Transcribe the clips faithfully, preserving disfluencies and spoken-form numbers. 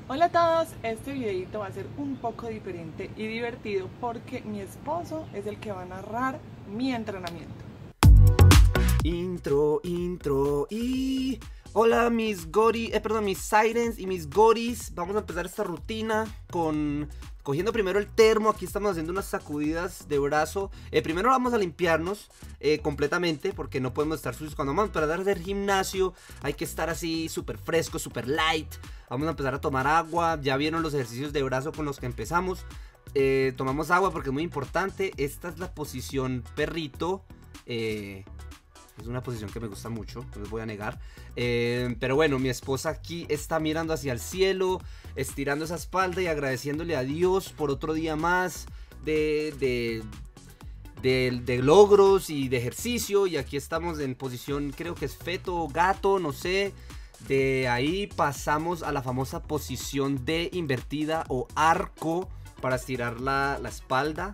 Hola a todos, este videito va a ser un poco diferente y divertido porque mi esposo es el que va a narrar mi entrenamiento. Intro, intro y... Hola mis gori, eh, perdón, mis sirens y mis goris. Vamos a empezar esta rutina con... Cogiendo primero el termo, aquí estamos haciendo unas sacudidas de brazo. eh, Primero vamos a limpiarnos eh, completamente porque no podemos estar sucios. Cuando vamos a empezar a hacer gimnasio hay que estar así súper fresco, súper light. Vamos a empezar a tomar agua. Ya vieron los ejercicios de brazo con los que empezamos. eh, Tomamos agua porque es muy importante. Esta es la posición perrito. Eh... Es una posición que me gusta mucho, no les voy a negar. Eh, pero bueno, mi esposa aquí está mirando hacia el cielo, estirando esa espalda y agradeciéndole a Dios por otro día más de, de, de, de logros y de ejercicio. Y aquí estamos en posición, creo que es feto o gato, no sé. De ahí pasamos a la famosa posición de invertida o arco para estirar la, la espalda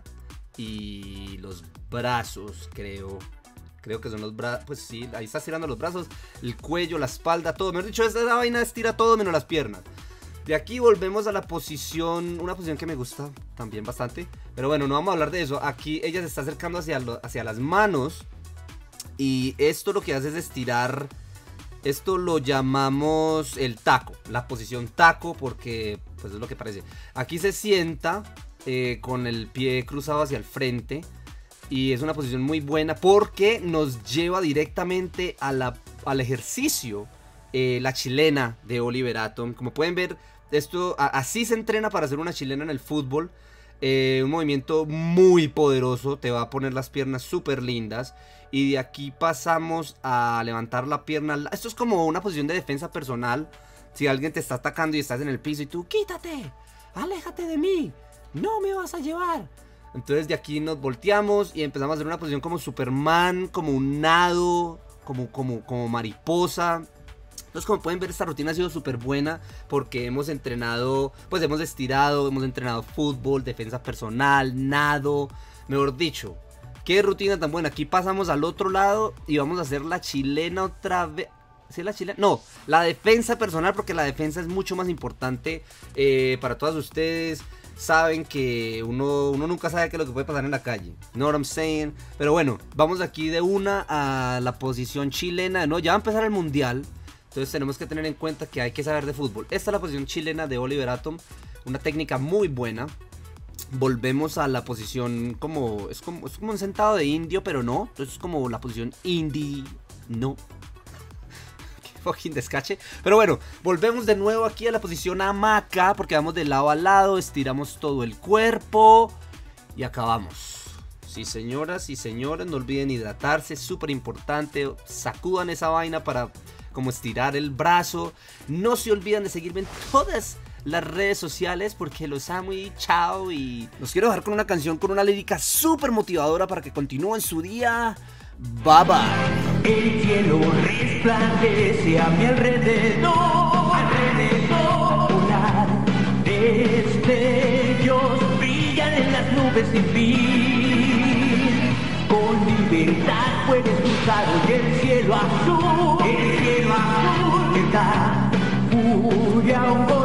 y los brazos, creo. Creo que son los brazos, pues sí, ahí está estirando los brazos, el cuello, la espalda, todo. Mejor dicho, esta vaina estira todo menos las piernas. De aquí volvemos a la posición, una posición que me gusta también bastante. Pero bueno, no vamos a hablar de eso. Aquí ella se está acercando hacia, lo, hacia las manos. Y esto lo que hace es estirar, esto lo llamamos el taco, la posición taco, porque pues es lo que parece. Aquí se sienta eh, con el pie cruzado hacia el frente. Y es una posición muy buena porque nos lleva directamente a la, al ejercicio, eh, la chilena de Oliver Atom. Como pueden ver, esto a, así se entrena para hacer una chilena en el fútbol. Eh, un movimiento muy poderoso, te va a poner las piernas súper lindas. Y de aquí pasamos a levantar la pierna. Esto es como una posición de defensa personal. Si alguien te está atacando y estás en el piso y tú, quítate, aléjate de mí, no me vas a llevar. Entonces de aquí nos volteamos y empezamos a hacer una posición como Superman, como un nado, como, como, como mariposa. Entonces, como pueden ver, esta rutina ha sido súper buena porque hemos entrenado, pues hemos estirado, hemos entrenado fútbol, defensa personal, nado, mejor dicho. Qué rutina tan buena. Aquí pasamos al otro lado y vamos a hacer la chilena otra vez. ¿Sí es la chilena? No, la defensa personal, porque la defensa es mucho más importante eh, para todas ustedes. Saben que uno, uno nunca sabe qué es lo que puede pasar en la calle. Know what I'm saying? Pero bueno, vamos aquí de una a la posición chilena. No, ya va a empezar el mundial. Entonces tenemos que tener en cuenta que hay que saber de fútbol. Esta es la posición chilena de Oliver Atom. Una técnica muy buena. Volvemos a la posición como... Es como, es como un sentado de indio, pero no. Entonces es como la posición indie. No. Fucking descache. Pero bueno, volvemos de nuevo aquí a la posición hamaca, porque vamos de lado a lado, estiramos todo el cuerpo y acabamos. Sí, señoras y señores, no olviden hidratarse, súper importante. Sacudan esa vaina para como estirar el brazo. No se olviden de seguirme en todas las redes sociales porque los amo y chao. Y los quiero dejar con una canción con una lírica súper motivadora para que continúen su día. Bye bye. El cielo resplandece a mi alrededor, alrededor. Volar, destellos brillan en las nubes sin fin. Con libertad puedes cruzar hoy el cielo azul, el cielo azul. Da furia un